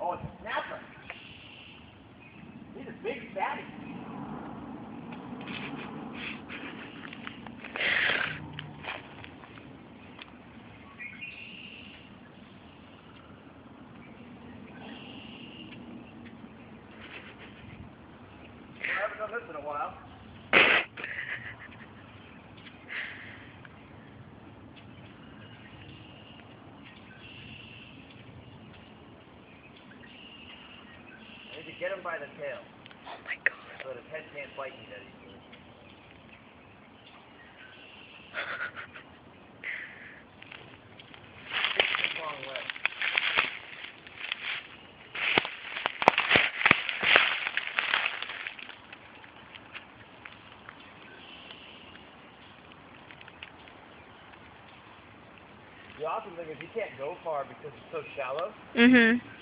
Oh, it's a snapper. He's a big fatty. I haven't done this in a while. I need to get him by the tail. Oh my god. So that his head can't bite me that easily. It's a long way. The awesome thing is you can't go far because it's so shallow. Mhm.